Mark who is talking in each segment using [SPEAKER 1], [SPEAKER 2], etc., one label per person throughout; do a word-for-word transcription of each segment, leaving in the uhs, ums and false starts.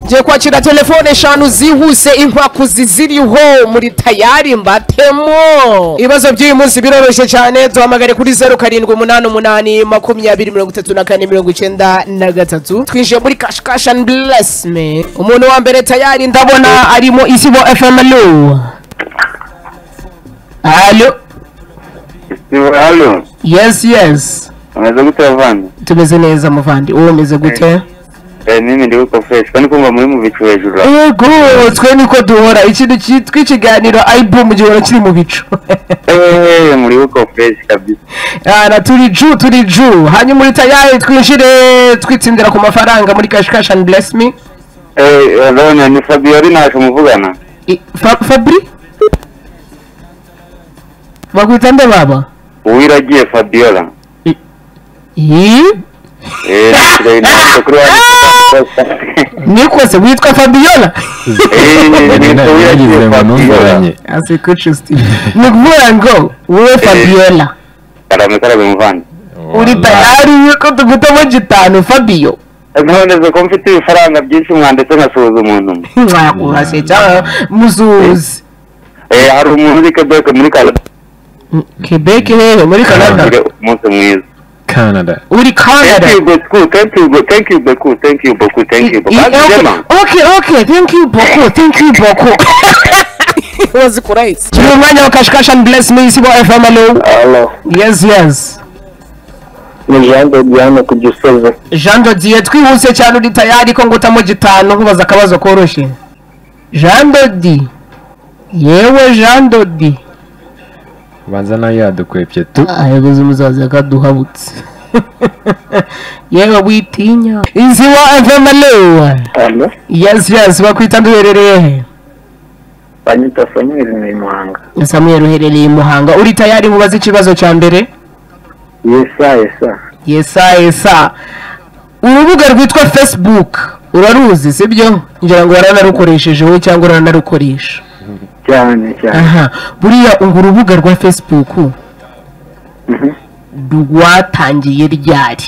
[SPEAKER 1] je kwakira telefone eshanu zihuse inkwakuzi ziriho muri tayari mbatemo ibibazo by'uyu munsi biroroshye cyane duhamagare kuri zero karindwi umunani umunani makumyabiri mirongo itatu na kane mirongo icyenda na gatatu twinjiye muri cash cash and bless me umuntu wa mbere tayari ndabona arimo Isibo F M. Allo allo
[SPEAKER 2] Allo.
[SPEAKER 1] Yes yes.
[SPEAKER 2] Umeze gute avandi?
[SPEAKER 1] Tumeze neza muvandi. Uwo umeze gute?
[SPEAKER 2] Eh mimi ndi uko fresh. Kandi kumva muri mu bicu hejuru.
[SPEAKER 1] Yego, twe niko duhora ikintu cyitwa ikiganiro album gihora kiri mu bicu.
[SPEAKER 2] Eh muri uko fresh kabisa.
[SPEAKER 1] Ah na turi ju turi ju. Hanyuma muri tayari twinjire twitsindira ku mafaranga muri cash cash and bless me.
[SPEAKER 2] Eh none ni Fabiola naje muvugana.
[SPEAKER 1] Fabri? Bakwita nde baba?
[SPEAKER 2] Uwiragiye Fabiola.
[SPEAKER 1] Eh?
[SPEAKER 2] Eh,
[SPEAKER 1] Nikose witwa Fabiola?
[SPEAKER 2] Eh,
[SPEAKER 3] ninagize Fabiola.
[SPEAKER 1] Asiko chusti. Nikuvuga ngo wewe Fabiola.
[SPEAKER 2] Karame karame muvandi.
[SPEAKER 1] Uri tayari yuko tugutamo gitanu Fabio?
[SPEAKER 2] None zo ko mfite ifaranga byinshi mwandetse nkasuhuza umuntu.
[SPEAKER 1] Mwakurase cyane muzuzi.
[SPEAKER 2] Eh, hari umuntu uri Quebec muri Canada.
[SPEAKER 1] Quebec hehe muri Canada?
[SPEAKER 2] Umunsi mwiza.
[SPEAKER 3] Canada.
[SPEAKER 1] Uri Canada.
[SPEAKER 2] Thank you beaucoup, thank you beaucoup, thank you beaucoup, thank you beaucoup, thank you beaucoup.
[SPEAKER 1] Okay, okay, thank you beaucoup, thank you beaucoup. Was correct. You mwanya wa cash cash and bless me Isibo F M. Allo.
[SPEAKER 2] Hello.
[SPEAKER 1] Yes, yes.
[SPEAKER 2] Ni Jean de Diane ku Gisozi.
[SPEAKER 1] Jean de Diane twihuse cyane uri tayari ko ngutamo gitanu kubaza akabazo koroshye. Jean de Di. Yewe Jean de Di.
[SPEAKER 3] Banza na yadukwepye tu.
[SPEAKER 1] Ayeguze muzaza kaduhabutse. Yewe witinya. Isibo F M. Allo.
[SPEAKER 2] Hello.
[SPEAKER 1] Yes, yes, bakwita nduherereye.
[SPEAKER 2] Banyita Samuel ni Muhanga.
[SPEAKER 1] Samuel uherereye Muhanga. Uri tayari mubaza ikibazo cya mbere?
[SPEAKER 2] Yesa yesa.
[SPEAKER 1] Yesa yesa. Urubuga rwitwa Facebook uraruzi sibyo? Ngira ngo waranarukoresheje wowe cyangwa uranarukoresha.
[SPEAKER 2] Cyane cyane.
[SPEAKER 1] Aha, buriya urubuga rwa Facebook
[SPEAKER 2] Mhm.
[SPEAKER 1] rwatangiye ryari?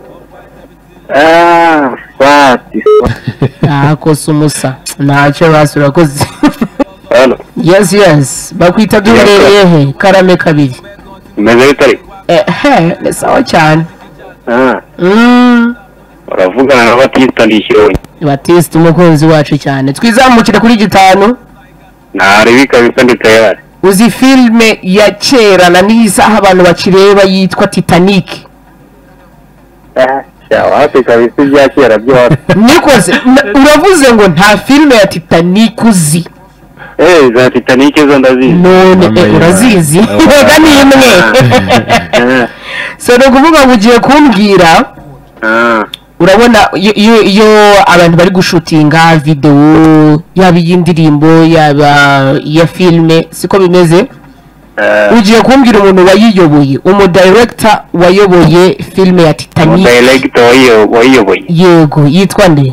[SPEAKER 2] Ah, fati.
[SPEAKER 1] Ah, kosa umusa. Ntacyo basura koze.
[SPEAKER 2] Hello.
[SPEAKER 1] Yes, yes. Bakwita duherereye he? Karame kabiri.
[SPEAKER 2] Meze bitari.
[SPEAKER 1] Eh, he, ni sawa cyane.
[SPEAKER 2] Ah.
[SPEAKER 1] Mm.
[SPEAKER 2] Uravugana na Batista ndishyirwe.
[SPEAKER 1] Batista umukunzi wacu cyane. Twizamukire kuri gitanu.
[SPEAKER 2] Nari bikabisa ndi tayari.
[SPEAKER 1] Uzi filme ya kera na n'isaha abantu bakireba yitwa Titanic.
[SPEAKER 2] Ah, shawa hafi kabisa bya kera byo.
[SPEAKER 1] Nikoze uravuze ngo nta filme ya Titanic uzi.
[SPEAKER 2] Eh, za Titanic zo ndazizi.
[SPEAKER 1] None urazizi. Rega ni imwe. So no kuvuga ngo ugiye kumbwira.
[SPEAKER 2] Ah.
[SPEAKER 1] Urabona iyo iyo abantu bari gushutinga video yaba y'indirimbo yaba ya filme siko bimeze. Ugiye kumbwira umuntu wayiyoboye, umu director wayoboye filme ya Titanic.
[SPEAKER 2] Umu director wayiyoboye.
[SPEAKER 1] Yego, yitwa nde?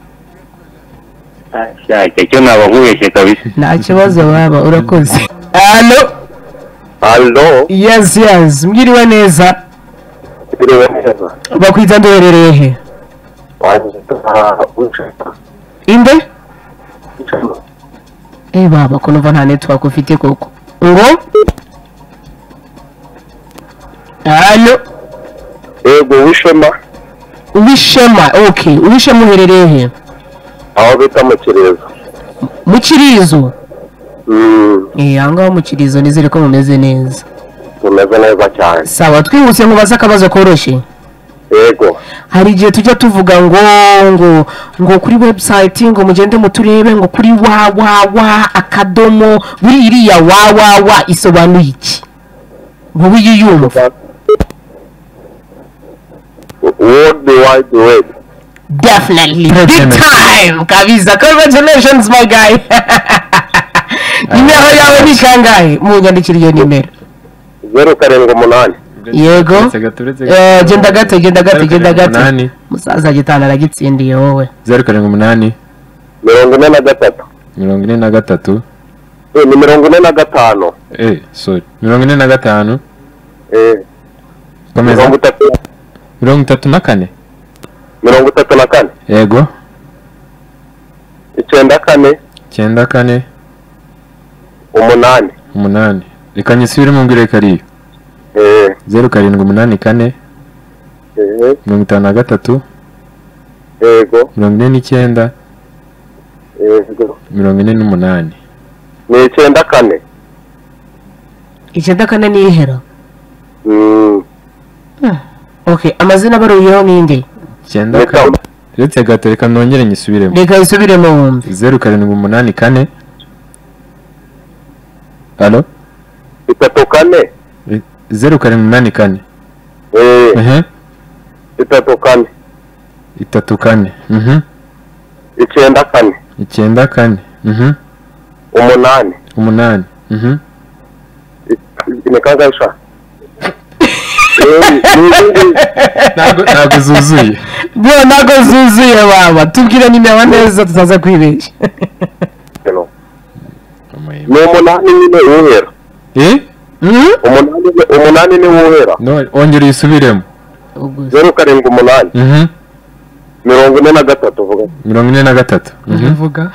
[SPEAKER 2] Ah, shaka cyo nabahubeshye kabisa.
[SPEAKER 1] Nta kibazo baba urakoze. Allo.
[SPEAKER 2] Allo.
[SPEAKER 1] Yes, yes. Mbwiriwe neza.
[SPEAKER 2] Mbwiriwe neza.
[SPEAKER 1] Bakwita nduherereye he? Inde? Eh baba ko numva nta network ufite koko. Ngo? Allo.
[SPEAKER 2] Ego wishema.
[SPEAKER 1] Wishema, okay. Wishema uherereye he?
[SPEAKER 2] Aho bita mu Kirizo.
[SPEAKER 1] Mu Kirizo?
[SPEAKER 2] Mm.
[SPEAKER 1] Eh anga mu Kirizo nizere ko mumeze neza.
[SPEAKER 2] Mumeze neza cyane.
[SPEAKER 1] Sawa twihuse nkubaza akabazo koroshye.
[SPEAKER 2] Yego.
[SPEAKER 1] Hari igihe tujya tuvuga ngo ngo ngo kuri website ngo mugende muturebe ngo kuri wa wa wa akadomo buri iriya wa wa wa isobanuye iki? Ngo wiyumva.
[SPEAKER 2] World Wide Web.
[SPEAKER 1] Definitely. Big time. Kabisa. Congratulations my guy. Nimero yawe ni kangahe? Munyandikira iyo nimero.
[SPEAKER 2] zero karindwi umunani.
[SPEAKER 1] Yego. Eh genda gate genda gate genda gate. Musaza gitana aragitsindiye wowe.
[SPEAKER 3] zero karindwi umunani.
[SPEAKER 2] mirongo ine na gatatu.
[SPEAKER 3] mirongo ine na gatatu.
[SPEAKER 2] Eh ni mirongo ine na gatanu.
[SPEAKER 3] Eh sorry. mirongo ine na gatanu.
[SPEAKER 2] Eh.
[SPEAKER 3] Komeza.
[SPEAKER 2] mirongo itatu.
[SPEAKER 3] mirongo itatu na kane.
[SPEAKER 2] mirongo itatu na kane.
[SPEAKER 3] Yego.
[SPEAKER 2] icyenda kane
[SPEAKER 3] icyenda kane
[SPEAKER 2] umunani
[SPEAKER 3] umunani reka nyisubiremo mbwire kariyo
[SPEAKER 2] eh
[SPEAKER 3] zeru karindwi umunani kane
[SPEAKER 2] eh
[SPEAKER 3] mirongo itanu na gatatu
[SPEAKER 2] yego
[SPEAKER 3] mirongo ine n'icyenda
[SPEAKER 2] yego
[SPEAKER 3] mirongo ine n'umunani
[SPEAKER 2] ni icyenda kane
[SPEAKER 1] icyenda kane ni ihera.
[SPEAKER 2] mm
[SPEAKER 1] Okay, amazina baruyeho ninde?
[SPEAKER 3] icyenda kane uretse gato reka nongere nyisubiremo
[SPEAKER 1] Reka isubiremo wumve.
[SPEAKER 3] zeru karindwi umunani kane halo
[SPEAKER 2] itatu kane
[SPEAKER 3] zeru karindwi umunani kane
[SPEAKER 2] eh
[SPEAKER 3] ehe
[SPEAKER 2] itatu kane
[SPEAKER 3] itatu kane mhm
[SPEAKER 2] icyenda kane
[SPEAKER 3] icyenda kane mhm
[SPEAKER 2] umunani
[SPEAKER 3] umunani mhm
[SPEAKER 2] ni kangaisha
[SPEAKER 3] ntago ntago zuzuye
[SPEAKER 1] Byo nago zuzuye baba. Tubwire nimero neza tutaza kwibeshya.
[SPEAKER 2] ni umunani nyine uhera
[SPEAKER 3] eh
[SPEAKER 2] umunani umunani ni uhera
[SPEAKER 3] no ongera uyisubiremo
[SPEAKER 2] zeru karindwi umunani
[SPEAKER 3] mhm
[SPEAKER 2] mirongo ine na gatatu vuga
[SPEAKER 3] mirongo ine na gatatu mhm
[SPEAKER 1] Vuga.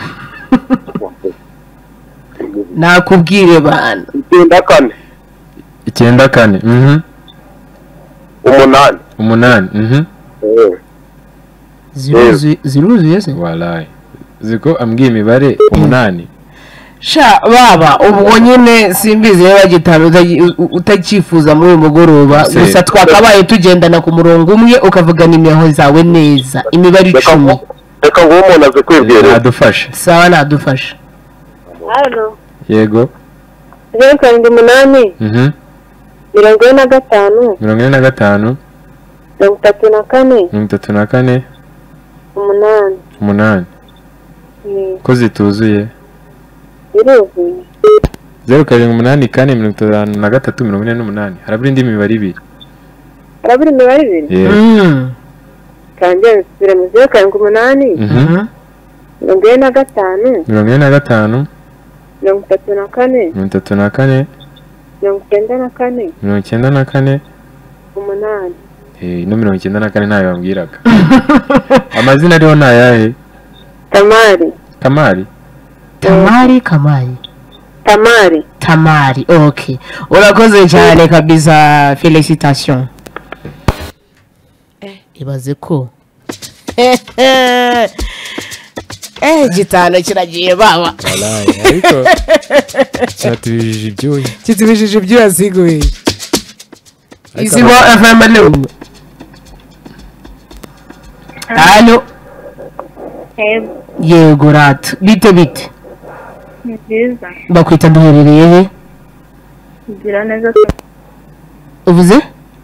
[SPEAKER 1] Nakubwire bana.
[SPEAKER 2] icyenda kane
[SPEAKER 3] icyenda kane mhm
[SPEAKER 2] umunani
[SPEAKER 3] umunani mhm
[SPEAKER 2] eh
[SPEAKER 1] Ziruzuye ziruzuye se?
[SPEAKER 3] wallahi ziko ambwiye imibare umunani
[SPEAKER 1] Sha baba ubwo nyine simbizi rero gitano utakifuza muri uyu mugoroba
[SPEAKER 3] Se-
[SPEAKER 1] gusa twakabaye tugendana ku murongo umwe ukavuga nimero zawe neza imibare icumi.
[SPEAKER 2] reka ngo umuntu aze kwibwira
[SPEAKER 3] nadufashe
[SPEAKER 1] Sawa nadufasha.
[SPEAKER 4] Halo,
[SPEAKER 3] yego
[SPEAKER 4] zeru karindwi umunani
[SPEAKER 3] mhm
[SPEAKER 4] mirongo ine na gatanu
[SPEAKER 3] mirongo ine na gatanu
[SPEAKER 4] mirongo itatu na kane
[SPEAKER 3] mirongo itatu na kane
[SPEAKER 4] umunani
[SPEAKER 3] umunani
[SPEAKER 4] ni
[SPEAKER 3] ko zituzuye
[SPEAKER 4] biruzuye.
[SPEAKER 3] zeru karindwi umunani kane mirongo itanu na gatatu mirongo ine n'umunani harabura indi mibare ibiri
[SPEAKER 4] Harabura imibare ibiri
[SPEAKER 3] yego
[SPEAKER 1] Mm.
[SPEAKER 4] kandi bisubire mu zeru karindwi umunani
[SPEAKER 3] mhm
[SPEAKER 4] mirongo ine na gatanu
[SPEAKER 3] mirongo ine na gatanu
[SPEAKER 4] mirongo itatu na kane
[SPEAKER 3] mirongo itatu na kane
[SPEAKER 4] mirongo icyenda na kane
[SPEAKER 3] mirongo icyenda na kane
[SPEAKER 4] umunani.
[SPEAKER 3] eh no mirongo icyenda na kane ntayo bambwiraga amazina ariho ni ayahe
[SPEAKER 4] Tamari
[SPEAKER 3] kamari
[SPEAKER 1] Tamari Kamari.
[SPEAKER 4] Tamari
[SPEAKER 1] Tamari. Okay. Urakoze cyane kabisa felicitation. Eh ibaze ko. Eh gitano kiragiye baba.
[SPEAKER 3] wallahi ariko cyatubijije ibyuya
[SPEAKER 1] Kitubijije ibyo yaziguye. Isibo F M leo. Halo. Yego rat. Bite bite.
[SPEAKER 4] ni byiza
[SPEAKER 1] Bakwita duherereye he?
[SPEAKER 4] kugira neza
[SPEAKER 1] Uvuze?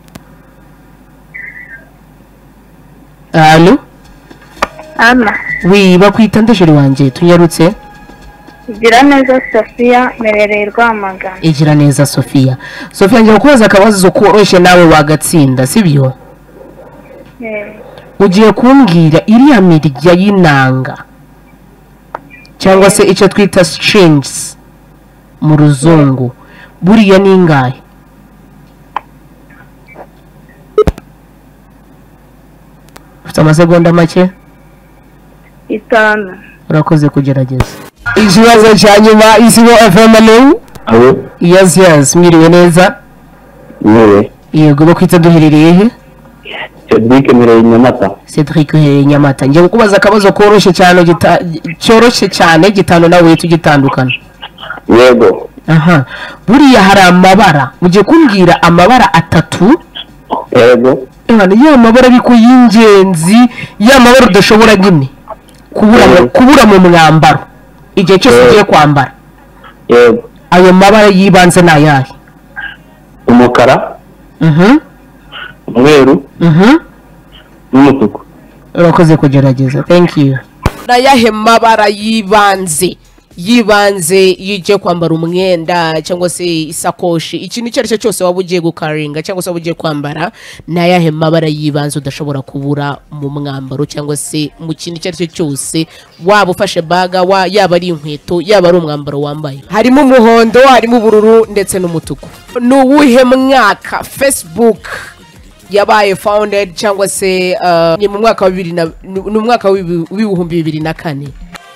[SPEAKER 1] Halo.
[SPEAKER 4] Ama
[SPEAKER 1] Oui, bakwita ndashiri wanje tunyarutse.
[SPEAKER 4] kugira neza Sofia merereye Rwamagana.
[SPEAKER 1] Igira neza Sofia. Sofia ngiye kubaza akabazo koroshe nawe wagatsinda sibyo?
[SPEAKER 4] Eh,
[SPEAKER 1] Ugiye kumbwira iriya mirya y'inanga cyangwa se icyo twita strings mu ruzungu buriya ni ingahe? Ufite amasegonda make?
[SPEAKER 4] itanu.
[SPEAKER 1] Urakoze kugerageza. Ikibazo cya nyuma Isibo F M leo.
[SPEAKER 2] abo
[SPEAKER 1] Yes yes mwiriwe neza.
[SPEAKER 2] yewe
[SPEAKER 1] Yego bakwita duherereye he?
[SPEAKER 2] Cedric Mireye Nyamata
[SPEAKER 1] Cedric eh, Nyamata. Ngiye kukubaza akabazo koroshe cyane gita cyoroshye cyane gitano nawe tugitandukana.
[SPEAKER 2] yego
[SPEAKER 1] Aha. Buriya hari amabara. Ugiye kumbwira amabara atatu.
[SPEAKER 2] yego
[SPEAKER 1] Ehana ya mabara ariko y'ingenzi ya mabara udashobora nyine kubura mu- kubura mu mwambaro. Igihe cyose ugiye kwambara.
[SPEAKER 2] yego
[SPEAKER 1] Ayo mabara yibanze na yahe?
[SPEAKER 2] umukara
[SPEAKER 1] Mhm.
[SPEAKER 2] umweru
[SPEAKER 1] Mhm.
[SPEAKER 2] n'umutuku
[SPEAKER 1] Urakoze kugerageza. Thank you. Na yahe mabara yibanze yibanze yije kwambara umwenda cyangwa se isakoshi ikintu icyo ari cyo cyose waba ugiye gukaringa cyangwa se waba ugiye kwambara na yahe mabara yibanze udashobora kubura mu mwambaro cyangwa se mu kintu icyo ari cyo cyose waba ufashe baga wa yaba ari inkweto yaba ari umwambaro wambaye harimo umuhondo harimo ubururu ndetse n'umutuku ni uwuhe mwaka Facebook yabaye founded cyangwa se uh, ni mu mwaka wa bibiri na ni mu mwaka w'ibi- w'ibihumbi bibiri na kane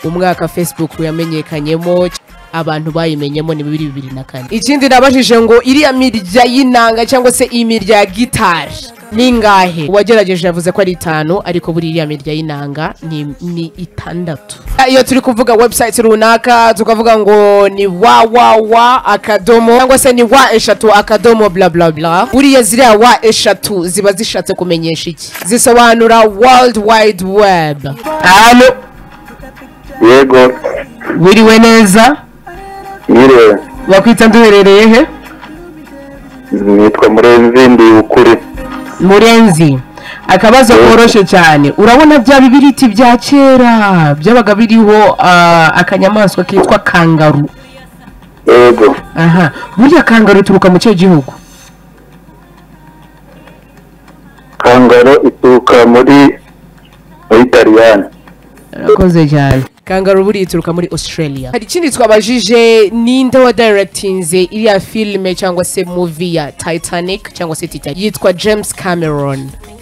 [SPEAKER 1] umwaka Facebook yamenyekanyemo abantu bayimenyemo ni bibiri bibiri na kane. Ikindi nabajije ngo iriya mirya y'inanga cyangwa se imirya ya gitari ningahe? Uwagerageje yavuze ko ari itanu ariko buri iriya mirya y'inanga ni, ni itandatu. Iyo turi kuvuga website runaka tukavuga ngo ni wa wa wa akadomo cyangwa se ni wa eshatu akadomo bla bla bla, buriya ziriya wa eshatu ziba zishatse kumenyesha iki? Zisobanura World Wide Web. Halo
[SPEAKER 2] yego
[SPEAKER 1] wiriwe neza?
[SPEAKER 2] yire
[SPEAKER 1] Wakwita nduherereye he?
[SPEAKER 2] nitwa Murenzi ndi ukuri.
[SPEAKER 1] Murenzi, akabazo koroshe cyane. Urabona bya bibiriti bya kera byabaga biriho uh, akanyamaswa kitwa kangaru?
[SPEAKER 2] Yego.
[SPEAKER 1] Aha, burya kangaru ituruka mu cyo gihugu?
[SPEAKER 2] Kangaru ituruka muri muri Italiyani.
[SPEAKER 1] Rakoze cyane. Kangaru buri ituruka muri Australia. Hari ikindi twabajije, ninde wa directinze iriya filme cyangwa se movie ya Titanic cyangwa se Titanic? Yitwa James Cameron.